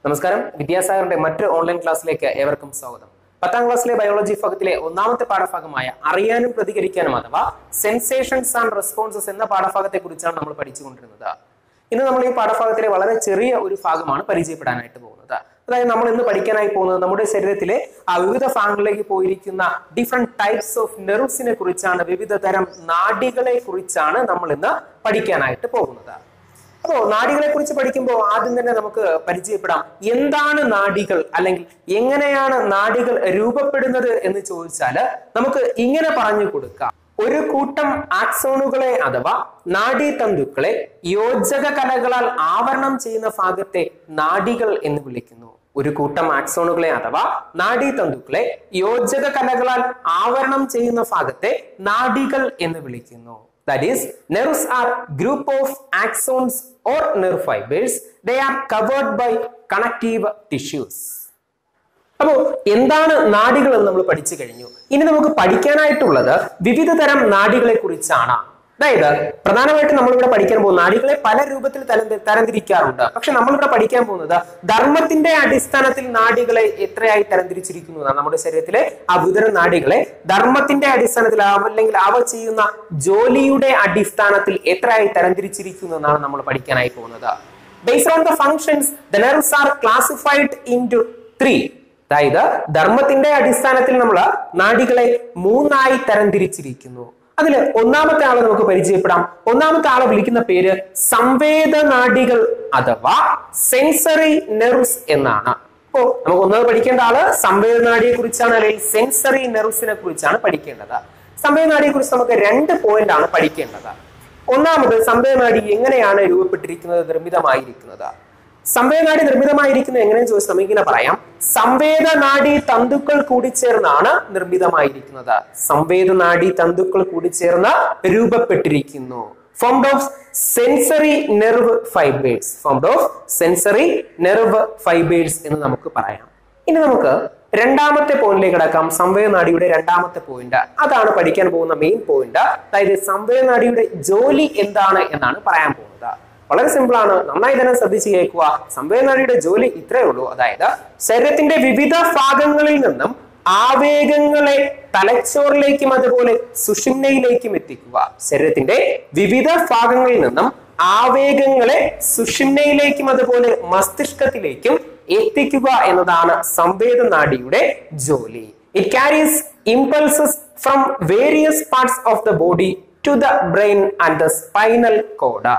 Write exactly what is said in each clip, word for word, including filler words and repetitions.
നമസ്കാരം, വിദ്യാസാഗറിന്റെ മറ്റൊരു ഓൺലൈൻ ക്ലാസ്സിലേക്ക് ഏവർക്കും സ്വാഗതം. പത്താം ക്ലാസ്സിലെ ബയോളജി ഭാഗത്തിലെ ഒന്നാമത്തെ പാഠഭാഗമായ അറിയാനും പ്രതികരിക്കാനും അഥവാ സെൻസേഷൻസ് ആൻഡ് റെസ്പോൺസസ് എന്ന പാഠഭാഗത്തെ കുറിച്ചാണ് നമ്മൾ പഠിച്ചുകൊണ്ടിരുന്നത്. ഇന്ന് നമ്മൾ ഈ പാഠഭാഗത്തിലെ വളരെ ചെറിയ ഒരു ഭാഗമാണ് പരിചയപ്പെടാനായിട്ട് പോകുന്നത്. അതായത് നമ്മൾ ഇന്ന് പഠിക്കാനായി പോകുന്നത് നമ്മുടെ ശരീരത്തിലെ ആ വിവിധ ഭാഗങ്ങളിലേക്ക് പോയിരിക്കുന്ന ഡിഫറെന്റ് ടൈപ്സ് ഓഫ് നെർവ്സിനെ കുറിച്ചാണ്, വിവിധ തരം നാഡികളെ കുറിച്ചാണ് നമ്മൾ ഇന്ന് പഠിക്കാനായിട്ട് പോകുന്നത്. അപ്പോ നാഡികളെ കുറിച്ച് പഠിക്കുമ്പോൾ ആദ്യം തന്നെ നമുക്ക് പരിചയപ്പെടാം എന്താണ് നാഡികൾ, അല്ലെങ്കിൽ എങ്ങനെയാണ് നാഡികൾ രൂപപ്പെടുന്നത് എന്ന് ചോദിച്ചാൽ നമുക്ക് ഇങ്ങനെ പറഞ്ഞു കൊടുക്കാം. ഒരു കൂട്ടം ആക്സോണുകളെ അഥവാ നാഡീതന്തുക്കളെ യോജക കലകളാൽ ആവരണം ചെയ്യുന്ന ഭാഗത്തെ നാഡികൾ എന്ന് വിളിക്കുന്നു. ഒരു കൂട്ടം ആക്സോണുകളെ അഥവാ നാഡീതന്തുക്കളെ യോജക കലകളാൽ ആവരണം ചെയ്യുന്ന ഭാഗത്തെ നാഡികൾ എന്ന് വിളിക്കുന്നു. That is, nerves are group of axons or nerve fibers. They are covered by connective tissues. അപ്പോ എന്താണ് നാഡികൾ എന്ന് നമ്മൾ പഠിച്ചു കഴിഞ്ഞു. ഇനി നമുക്ക് പഠിക്കാനായിട്ടുള്ളത് വിവിധ തരം നാഡികളെ കുറിച്ചാണ്. അതായത് പ്രധാനമായിട്ട് നമ്മളിവിടെ പഠിക്കാൻ പോകുന്ന നാഡികളെ പല രൂപത്തിൽ തരംതിരിക്കാറുണ്ട്. പക്ഷെ നമ്മളിവിടെ പഠിക്കാൻ പോകുന്നത് ധർമ്മത്തിന്റെ അടിസ്ഥാനത്തിൽ നാഡികളെ എത്രയായി തരംതിരിച്ചിരിക്കുന്നു എന്നാണ്. നമ്മുടെ ശരീരത്തിലെ ആ വിവിധ നാഡികളെ ധർമ്മത്തിന്റെ അടിസ്ഥാനത്തിൽ അല്ലെങ്കിൽ അവ ചെയ്യുന്ന ജോലിയുടെ അടിസ്ഥാനത്തിൽ എത്രയായി തരംതിരിച്ചിരിക്കുന്നു എന്നാണ് നമ്മൾ പഠിക്കാനായി പോകുന്നത്. Based on the functions, the nerves are classified into three. അതായത് ധർമ്മത്തിന്റെ അടിസ്ഥാനത്തിൽ നമ്മൾ നാഡികളെ മൂന്നായി തരംതിരിച്ചിരിക്കുന്നു. അതിൽ ഒന്നാമത്തെ ആളെ നമുക്ക് പരിചയപ്പെടാം. ഒന്നാമത്തെ ആളെ വിളിക്കുന്ന പേര് സംവേദനാഡികൾ അഥവാ സെൻസറി നെർവ്സ് എന്നാണ്. അപ്പോ നമുക്ക് ഒന്നാമത് പഠിക്കേണ്ട ആള് സംവേദനാഡിയെ കുറിച്ചാണ്, അല്ലെങ്കിൽ സെൻസറി നെർവ്സിനെ കുറിച്ചാണ് പഠിക്കേണ്ടത്. സംവേദനാഡിയെ കുറിച്ച് നമുക്ക് രണ്ട് പോയിന്റ് ആണ് പഠിക്കേണ്ടത്. ഒന്നാമത് സംവേദനാഡി എങ്ങനെയാണ് രൂപപ്പെട്ടിരിക്കുന്നത്, നിർമ്മിതമായിരിക്കുന്നത്. സംവേദനാഡി നിർമ്മിതമായിരിക്കുന്നത് എങ്ങനെയെന്ന് ചോദിച്ചാൽ നമുക്ക് ഇങ്ങനെ പറയാം. സംവേദനാഡി തന്തുക്കൾ കൂടിച്ചേർന്നാണ് നിർമ്മിതമായിരിക്കുന്നത്. സംവേദനാഡി തന്തുക്കൾ കൂടിച്ചേർന്ന് രൂപപ്പെട്ടിരിക്കുന്നു. Formed of sensory nerve fibres. Formed of sensory nerve fibres എന്ന് നമുക്ക് പറയാം. ഇനി നമുക്ക് രണ്ടാമത്തെ പോയിന്റിലേക്ക് കിടക്കാം. സംവേദനാഡിയുടെ രണ്ടാമത്തെ പോയിന്റ്, അതാണ് പഠിക്കാൻ പോകുന്ന മെയിൻ പോയിന്റ്. അതായത് സംവേദനാഡിയുടെ ജോലി എന്താണ് എന്നാണ് പറയാൻ പോകുന്നത്. വളരെ സിമ്പിൾ ആണ്, നന്നായി തന്നെ ശ്രദ്ധിച്ച് കേൾക്കുക. സംവേദനാഡിയുടെ ജോലി ഇത്രയേ ഉള്ളൂ. അതായത് ശരീരത്തിന്റെ വിവിധ ഭാഗങ്ങളിൽ നിന്നും ആവേഗങ്ങളെ തലച്ചോറിലേക്കും അതുപോലെ സുഷുമ്നയിലേക്കും എത്തിക്കുക. ശരീരത്തിന്റെ വിവിധ ഭാഗങ്ങളിൽ നിന്നും ആവേഗങ്ങളെ സുഷുമ്നയിലേക്കും അതുപോലെ മസ്തിഷ്കത്തിലേക്കും എത്തിക്കുക എന്നതാണ് സംവേദനാഡിയുടെ ജോലി. It carries impulses from various parts of the body to the brain and the spinal cord.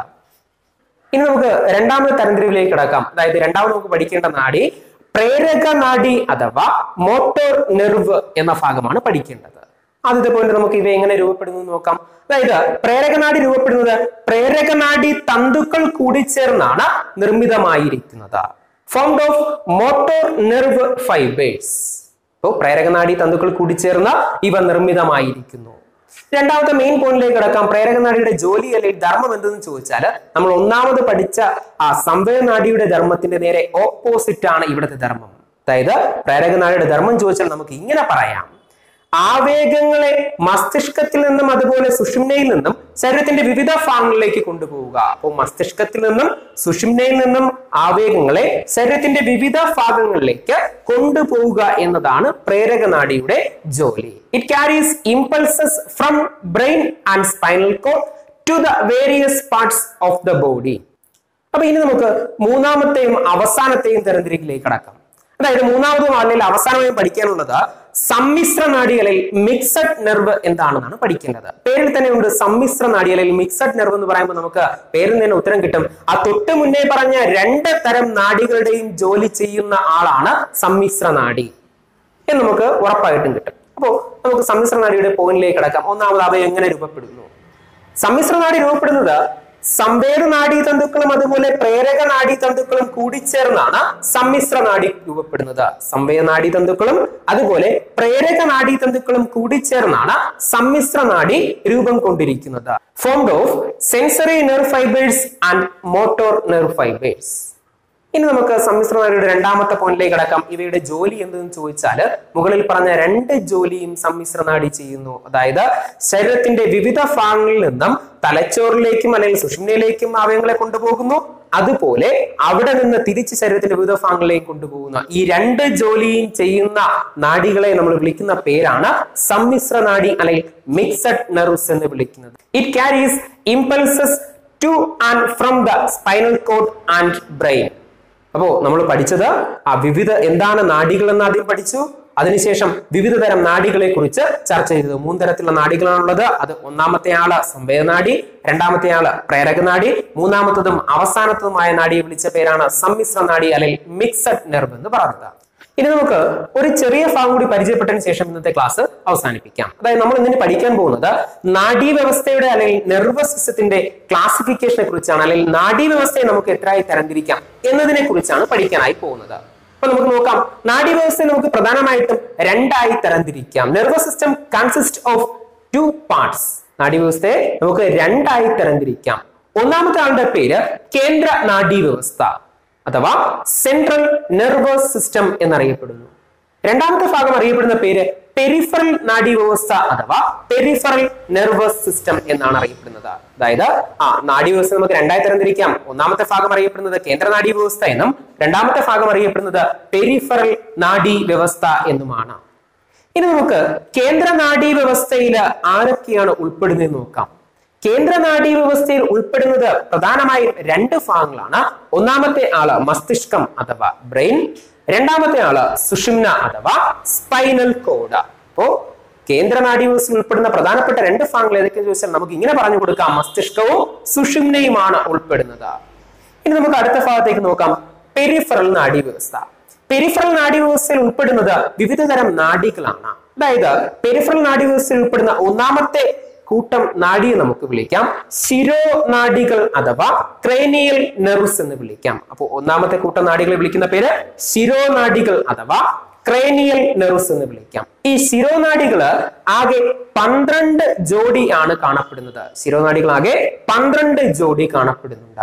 ഇനി നമുക്ക് രണ്ടാമത്തെ തരംതിരിവിലേക്ക് കിടക്കാം. അതായത് രണ്ടാമത് നമുക്ക് പഠിക്കേണ്ട നാഡി പ്രേരക നാഡി അഥവാ മോട്ടോർ നെർവ് എന്ന ഭാഗമാണ് പഠിക്കേണ്ടത്. ആദ്യത്തെ പോയിന്റ് നമുക്ക് ഇവ എങ്ങനെ രൂപപ്പെടുന്നു നോക്കാം. അതായത് പ്രേരകനാഡി രൂപപ്പെടുന്നത് പ്രേരകനാഡി തന്തുക്കൾ കൂടിച്ചേർന്നാണ് നിർമ്മിതമായിരിക്കുന്നത്. Formed of motor nerve fibres. അപ്പോൾ പ്രേരകനാഡി തന്തുക്കൾ കൂടിച്ചേർന്ന ഇവ നിർമ്മിതമായിരിക്കുന്നു. രണ്ടാമത്തെ മെയിൻ പോയിന്റിലേക്ക് കിടക്കാം. പ്രേരകനാഡിയുടെ ജോലി അല്ലെങ്കിൽ ധർമ്മം എന്തെന്ന് ചോദിച്ചാൽ നമ്മൾ ഒന്നാമത് പഠിച്ച ആ സംവേദനാഡിയുടെ ധർമ്മത്തിന്റെ നേരെ ഓപ്പോസിറ്റ് ആണ് ഇവിടുത്തെ ധർമ്മം. അതായത് പ്രേരകനാഡിയുടെ ധർമ്മം ചോദിച്ചാൽ നമുക്ക് ഇങ്ങനെ പറയാം. ആവേഗങ്ങളെ മസ്തിഷ്കത്തിൽ നിന്നും അതുപോലെ സുഷുമ്നയിൽ നിന്നും ശരീരത്തിന്റെ വിവിധ ഭാഗങ്ങളിലേക്ക് കൊണ്ടുപോവുക. അപ്പോൾ മസ്തിഷ്കത്തിൽ നിന്നും സുഷുമ്നയിൽ നിന്നും ആവേഗങ്ങളെ ശരീരത്തിന്റെ വിവിധ ഭാഗങ്ങളിലേക്ക് കൊണ്ടുപോവുക എന്നതാണ് പ്രേരകനാഡിയുടെ ജോലി. It carries impulses from brain and spinal cord to the various parts of the body. അപ്പൊ ഇനി നമുക്ക് മൂന്നാമത്തെയും അവസാനത്തെയും തരംതിരിക്കലേക്ക് കടക്കാം. അതായത് മൂന്നാമതും അല്ലെങ്കിൽ അവസാനമായും പഠിക്കാനുള്ളത് സമ്മിശ്ര നാഡികളിൽ മിക്സഡ് നെർവ് എന്താണെന്നാണ് പഠിക്കേണ്ടത്. പേരിൽ തന്നെ ഉണ്ട് സമ്മിശ്ര നാഡി അല്ലെങ്കിൽ മിക്സഡ് നെർവ് എന്ന് പറയുമ്പോൾ നമുക്ക് പേരിൽ തന്നെ ഉത്തരം കിട്ടും. ആ തൊട്ട് മുന്നേ പറഞ്ഞ രണ്ട് തരം നാഡികളുടെയും ജോലി ചെയ്യുന്ന ആളാണ് സമ്മിശ്ര നാഡി എന്ന് നമുക്ക് ഉറപ്പായിട്ടും കിട്ടും. അപ്പോ നമുക്ക് സമ്മിശ്ര നാഡിയുടെ പോയിന്റിലേക്ക് കിടക്കാം. ഒന്നാമത് അവ എങ്ങനെ രൂപപ്പെടുന്നു. സമ്മിശ്ര നാഡി രൂപപ്പെടുന്നത് സംവേദനാഡി തന്തുക്കളും അതുപോലെ പ്രേരക നാഡി തന്തുക്കളും കൂടിച്ചേർന്നാണ് സമ്മിശ്ര നാഡി രൂപപ്പെടുന്നത്. സംവേദനാഡി തന്തുക്കളും അതുപോലെ പ്രേരക നാഡി തന്തുക്കളും കൂടിച്ചേർന്നാണ് സമ്മിശ്ര നാഡി രൂപം കൊണ്ടിരിക്കുന്നത്. Formed of sensory nerve fibres and motor nerve fibres. ഇനി നമുക്ക് സമ്മിശ്ര നാഡിയുടെ രണ്ടാമത്തെ പോയിന്റിലേക്ക് കടക്കാം. ഇവയുടെ ജോലി എന്തെന്ന് ചോദിച്ചാൽ മുകളിൽ പറഞ്ഞ രണ്ട് ജോലിയും സമ്മിശ്ര നാഡി ചെയ്യുന്നു. അതായത് ശരീരത്തിന്റെ വിവിധ ഭാഗങ്ങളിൽ നിന്നും തലച്ചോറിലേക്കും അല്ലെങ്കിൽ സുഷുമ്നയിലേക്കും അവയവങ്ങളെ കൊണ്ടുപോകുന്നു. അതുപോലെ അവിടെ നിന്ന് തിരിച്ച് ശരീരത്തിന്റെ വിവിധ ഭാഗങ്ങളിലേക്ക് കൊണ്ടുപോകുന്ന ഈ രണ്ട് ജോലിയും ചെയ്യുന്ന നാഡികളെ നമ്മൾ വിളിക്കുന്ന പേരാണ് സമ്മിശ്ര നാഡി അല്ലെങ്കിൽ മിക്സഡ് നെർവ്സ് എന്ന് വിളിക്കുന്നത്. It carries impulses to and from the spinal cord and brain. അപ്പോ നമ്മൾ പഠിച്ചത് ആ വിവിധ എന്താണ് നാഡികൾ എന്ന് ആദ്യം പഠിച്ചു. അതിനുശേഷം വിവിധ തരം നാഡികളെ കുറിച്ച് ചർച്ച ചെയ്തത്. മൂന്ന് തരത്തിലുള്ള നാഡികളാണുള്ളത്. അത് ഒന്നാമത്തെ ആള് സംവേദനാഡി, രണ്ടാമത്തെ ആള് പ്രേരകനാഡി, മൂന്നാമത്തതും അവസാനത്തതുമായ നാഡിയെ വിളിച്ച പേരാണ് സമ്മിശ്ര നാഡി അല്ലെങ്കിൽ മിക്സഡ് നെർവ് എന്ന് പറയുന്നത്. ഇനി നമുക്ക് ഒരു ചെറിയ ഭാഗം കൂടി പരിചയപ്പെട്ടതിന് ശേഷം ഇന്നത്തെ ക്ലാസ് അവസാനിപ്പിക്കാം. അതായത് നമ്മൾ ഇന്ന് പഠിക്കാൻ പോകുന്നത് നാഡീവ്യവസ്ഥയുടെ അല്ലെങ്കിൽ നെർവസ് സിസ്റ്റത്തിന്റെ ക്ലാസിഫിക്കേഷനെ കുറിച്ചാണ്. അല്ലെങ്കിൽ നാഡീവ്യവസ്ഥയെ നമുക്ക് എത്രയായി തരംതിരിക്കാം എന്നതിനെ കുറിച്ചാണ് പഠിക്കാനായി പോകുന്നത്. അപ്പൊ നമുക്ക് നോക്കാം. നാഡീവ്യവസ്ഥയെ നമുക്ക് പ്രധാനമായിട്ടും രണ്ടായി തരംതിരിക്കാം. Nervous system consist of two parts. നാഡീവ്യവസ്ഥയെ നമുക്ക് രണ്ടായി തരംതിരിക്കാം. ഒന്നാമത്തെ ആളുടെ പേര് കേന്ദ്ര നാഡീവ്യവസ്ഥ അഥവാ സെൻട്രൽ നെർവസ് സിസ്റ്റം എന്നറിയപ്പെടുന്നു. രണ്ടാമത്തെ ഭാഗം അറിയപ്പെടുന്ന പേര് പെരിഫറൽ നാഡീവ്യവസ്ഥ അഥവാ പെരിഫറൽ നെർവസ് സിസ്റ്റം എന്നാണ് അറിയപ്പെടുന്നത്. അതായത് ആ നാഡീവ്യവസ്ഥ നമുക്ക് രണ്ടായി തരംതിരിക്കാം. ഒന്നാമത്തെ ഭാഗം അറിയപ്പെടുന്നത് കേന്ദ്ര നാഡീവ്യവസ്ഥ എന്നും രണ്ടാമത്തെ ഭാഗം അറിയപ്പെടുന്നത് പെരിഫറൽ നാഡീവ്യവസ്ഥ എന്നുമാണ്. ഇനി നമുക്ക് കേന്ദ്ര നാഡീവ്യവസ്ഥയിൽ ആരൊക്കെയാണ് ഉൾപ്പെടുന്നതെന്ന് നോക്കാം. കേന്ദ്ര നാഡീവ്യവസ്ഥയിൽ ഉൾപ്പെടുന്നത് പ്രധാനമായും രണ്ട് ഭാഗങ്ങളാണ്. ഒന്നാമത്തെ ആള് മസ്തിഷ്കം അഥവാ ബ്രെയിൻ, രണ്ടാമത്തെ ആള് സുഷുമ്ന അഥവാ സ്പൈനൽ കോഡ്. അപ്പോ കേന്ദ്ര നാഡീവ്യവസ്ഥയിൽ ഉൾപ്പെടുന്ന പ്രധാനപ്പെട്ട രണ്ട് ഭാഗങ്ങൾ ഏതൊക്കെയെന്ന് ചോദിച്ചാൽ നമുക്ക് ഇങ്ങനെ പറഞ്ഞു കൊടുക്കാം: മസ്തിഷ്കവും സുഷുമ്നയുമാണ് ഉൾപ്പെടുന്നത്. ഇനി നമുക്ക് അടുത്ത ഭാഗത്തേക്ക് നോക്കാം. പെരിഫറൽ നാഡീവ്യവസ്ഥ. പെരിഫറൽ നാഡീവ്യവസ്ഥയിൽ ഉൾപ്പെടുന്നത് വിവിധ തരം നാഡികളാണ്. അതായത് പെരിഫറൽ നാഡീവ്യവസ്ഥയിൽ ഉൾപ്പെടുന്ന ഒന്നാമത്തെ കൂട്ടം നാഡിയെ നമുക്ക് വിളിക്കാം ശിരോനാഡികൾ അഥവാ ക്രേനിയൽ നെർവ്സ് എന്ന് വിളിക്കാം. അപ്പോൾ ഒന്നാമത്തെ കൂട്ടം നാഡികളെ വിളിക്കുന്ന പേര് ശിരോനാഡികൾ അഥവാ ക്രേനിയൽ നെർവ്സ് എന്ന് വിളിക്കാം. ഈ ശിരോനാഡികള് ആകെ പന്ത്രണ്ട് ജോഡിയാണ് കാണപ്പെടുന്നത്. ശിരോനാഡികൾ ആകെ പന്ത്രണ്ട് ജോഡി കാണപ്പെടുന്നുണ്ട്.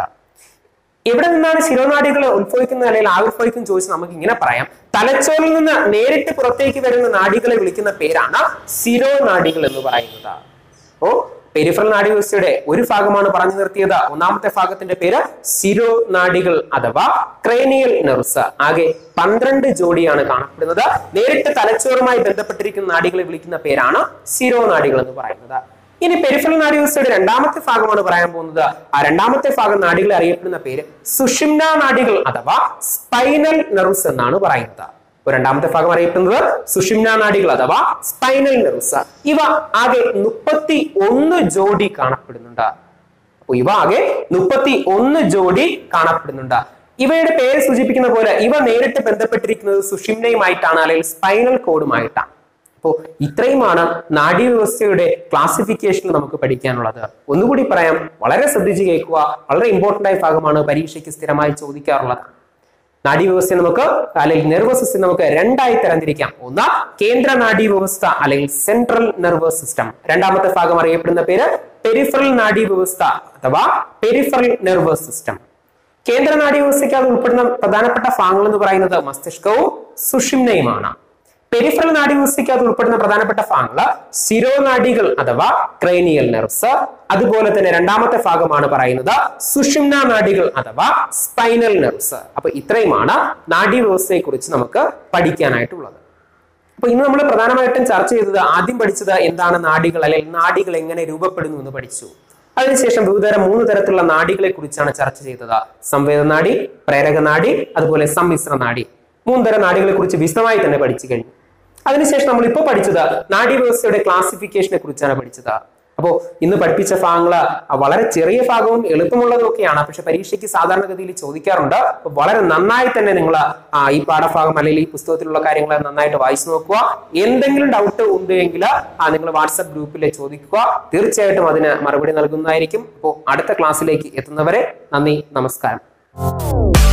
എവിടെ നിന്നാണ് ശിരോനാഡികൾ ഉത്ഭവിക്കുന്നത് അല്ലെങ്കിൽ ആവിർഭവിക്കുന്നത് ചോദിച്ചാൽ നമുക്ക് ഇങ്ങനെ പറയാം: തലച്ചോറിൽ നിന്ന് നേരിട്ട് പുറത്തേക്ക് വരുന്ന നാഡികളെ വിളിക്കുന്ന പേരാണ് ശിരോനാഡികൾ എന്ന് പറയുന്നത്. അപ്പോ പെരിഫറൽ നാഡീവ്യവസ്ഥയുടെ ഒരു ഭാഗമാണ് പറഞ്ഞു നിർത്തിയത്. ഒന്നാമത്തെ ഭാഗത്തിന്റെ പേര് ശിരോനാഡികൾ അഥവാ ക്രേനിയൽ നെർവ്സ്. ആകെ പന്ത്രണ്ട് ജോഡിയാണ് കാണപ്പെടുന്നത്. നേരിട്ട് തലച്ചോറുമായി ബന്ധപ്പെട്ടിരിക്കുന്ന നാഡികളെ വിളിക്കുന്ന പേരാണ് ശിരോനാഡികൾ എന്ന് പറയുന്നത്. ഇനി പെരിഫറൽ നാഡീവ്യവസ്ഥയുടെ രണ്ടാമത്തെ ഭാഗമാണ് പറയാൻ പോകുന്നത്. ആ രണ്ടാമത്തെ ഭാഗം നാഡികളെ അറിയപ്പെടുന്ന പേര് സുഷുമ്ന നാഡികൾ അഥവാ സ്പൈനൽ നെർവ്സ് എന്നാണ് പറയുന്നത്. രണ്ടാമത്തെ ഭാഗം അറിയപ്പെടുന്നത് സുഷുമ്ന നാഡികൾ അഥവാ സ്പൈനൽ നെർവ്സ്. ഇവ ആകെ മുപ്പത്തി ഒന്ന് ജോഡി കാണപ്പെടുന്നുണ്ട്. അപ്പൊ ഇവ ആകെ മുപ്പത്തി ഒന്ന് ജോഡി കാണപ്പെടുന്നുണ്ട്. ഇവയുടെ പേര് സൂചിപ്പിക്കുന്ന പോലെ ഇവ നേരിട്ട് ബന്ധപ്പെട്ടിരിക്കുന്നത് സുഷുമ്നയുമായിട്ടാണ് അല്ലെങ്കിൽ സ്പൈനൽ കോഡുമായിട്ടാണ്. അപ്പോ ഇത്രയുമാണ് നാഡീവ്യവസ്ഥയുടെ ക്ലാസിഫിക്കേഷനിൽ നമുക്ക് പഠിക്കാനുള്ളത്. ഒന്നുകൂടി പറയാം, വളരെ ശ്രദ്ധിച്ച് കേൾക്കുക. വളരെ ഇമ്പോർട്ടന്റ് ആയ ഭാഗമാണ്, പരീക്ഷയ്ക്ക് സ്ഥിരമായി ചോദിക്കാറുള്ളത്. നാഡീവ്യവസ്ഥയെ നമുക്ക് അല്ലെങ്കിൽ നെർവസ് സിസ്റ്റം നമുക്ക് രണ്ടായി തരംതിരിക്കാം. ഒന്ന് കേന്ദ്ര നാഡീവ്യവസ്ഥ അല്ലെങ്കിൽ സെൻട്രൽ നെർവസ് സിസ്റ്റം. രണ്ടാമത്തെ ഭാഗം അറിയപ്പെടുന്ന പേര് പെരിഫറൽ നാഡീവ്യവസ്ഥ അഥവാ പെരിഫറൽ നെർവസ് സിസ്റ്റം. കേന്ദ്ര നാഡീവ്യവസ്ഥയ്ക്ക് അത് ഉൾപ്പെടുന്ന പ്രധാനപ്പെട്ട ഭാഗങ്ങൾ എന്ന് പറയുന്നത് മസ്തിഷ്കവും സുഷുമ്നയുമാണ്. പെരിഫറൽ നാഡീവ്യവസ്ഥയ്ക്ക് അത് ഉൾപ്പെടുന്ന പ്രധാനപ്പെട്ട ഭാഗങ്ങൾ ശിരോനാഡികൾ അഥവാ ക്രേനിയൽ നെർവ്സ്. അതുപോലെ തന്നെ രണ്ടാമത്തെ ഭാഗമാണ് പറയുന്നത് സുഷുമ്ന നാഡികൾ അഥവാ സ്പൈനൽ നെർവ്സ്. അപ്പൊ ഇത്രയുമാണ് നാഡീവ്യവസ്ഥയെ കുറിച്ച് നമുക്ക് പഠിക്കാനായിട്ടുള്ളത്. അപ്പൊ ഇന്ന് നമ്മൾ പ്രധാനമായിട്ടും ചർച്ച ചെയ്തത്, ആദ്യം പഠിച്ചത് എന്താണ് നാഡികൾ അല്ലെങ്കിൽ നാഡികൾ എങ്ങനെ രൂപപ്പെടുന്നു എന്ന് പഠിച്ചു. അതിനുശേഷം വിവിധതരം മൂന്ന് തരത്തിലുള്ള നാഡികളെ കുറിച്ചാണ് ചർച്ച ചെയ്തത്. സംവേദനാഡി, പ്രേരകനാഡി, അതുപോലെ സമ്മിശ്ര നാഡി. മൂന്നുതരം നാഡികളെ കുറിച്ച് വിശദമായി തന്നെ പഠിച്ചു കഴിഞ്ഞു. അതിനുശേഷം നമ്മൾ ഇപ്പോൾ പഠിച്ചത് നാഡീവ്യവസ്ഥയുടെ ക്ലാസിഫിക്കേഷനെ കുറിച്ചാണ് പഠിച്ചത്. അപ്പോൾ ഇന്ന് പഠിപ്പിച്ച ഭാഗങ്ങള് വളരെ ചെറിയ ഭാഗവും എളുപ്പമുള്ളതും ഒക്കെയാണ്. പക്ഷെ പരീക്ഷയ്ക്ക് സാധാരണഗതിയിൽ ചോദിക്കാറുണ്ട്. വളരെ നന്നായി തന്നെ നിങ്ങൾ ഈ പാഠഭാഗം അല്ലെങ്കിൽ ഈ പുസ്തകത്തിലുള്ള കാര്യങ്ങൾ നന്നായിട്ട് വായിച്ചു നോക്കുക. എന്തെങ്കിലും ഡൗട്ട് ഉണ്ട് എങ്കിൽ നിങ്ങൾ വാട്സ്ആപ്പ് ഗ്രൂപ്പിൽ ചോദിക്കുക. തീർച്ചയായിട്ടും അതിന് മറുപടി നൽകുന്നതായിരിക്കും. അപ്പോൾ അടുത്ത ക്ലാസ്സിലേക്ക് എത്തുന്നവരെ നന്ദി, നമസ്കാരം.